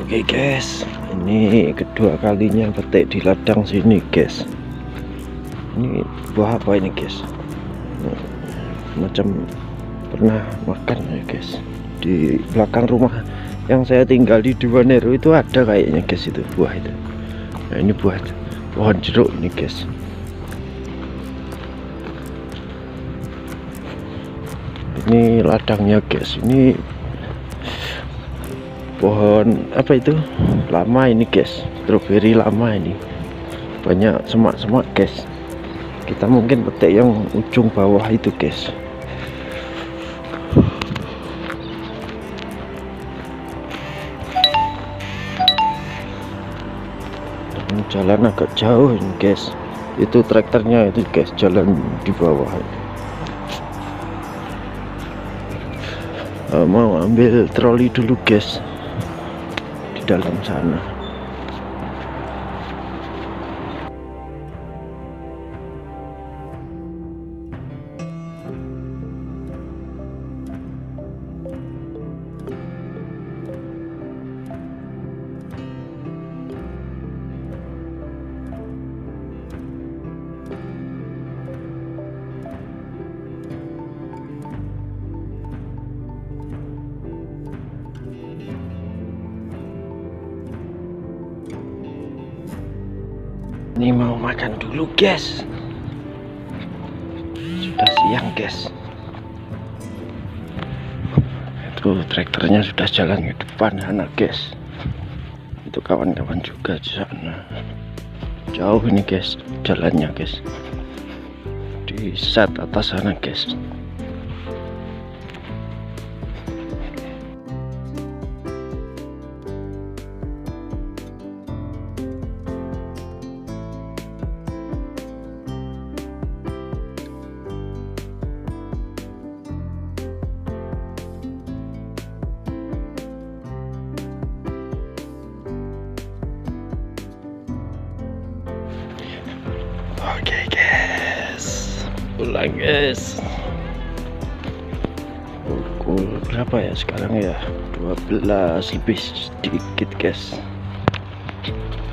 Oke guys, ini kedua kalinya petik di ladang sini guys. Ini buah apa ini guys? Macam pernah makan ya guys. Di belakang rumah yang saya tinggal di Duanero itu ada kayaknya guys, itu buah itu. Nah ini buah pohon jeruk ini guys. Ini ladangnya guys. Ini pohon apa itu lama ini guys, stroberi lama ini, banyak semak-semak guys. Kita mungkin petik yang ujung bawah itu guys. Jalan agak jauh ini guys, itu traktornya itu guys, jalan di bawah. Mau ambil troli dulu guys di dalam sana. Ini mau makan dulu guys, sudah siang guys. Itu traktornya sudah jalan ke depan sana guys. Itu kawan-kawan juga di sana. Jauh ini guys jalannya guys, di set atas sana guys. Oke guys, pulang guys. Pukul berapa ya sekarang ya? 12 lebih sedikit guys.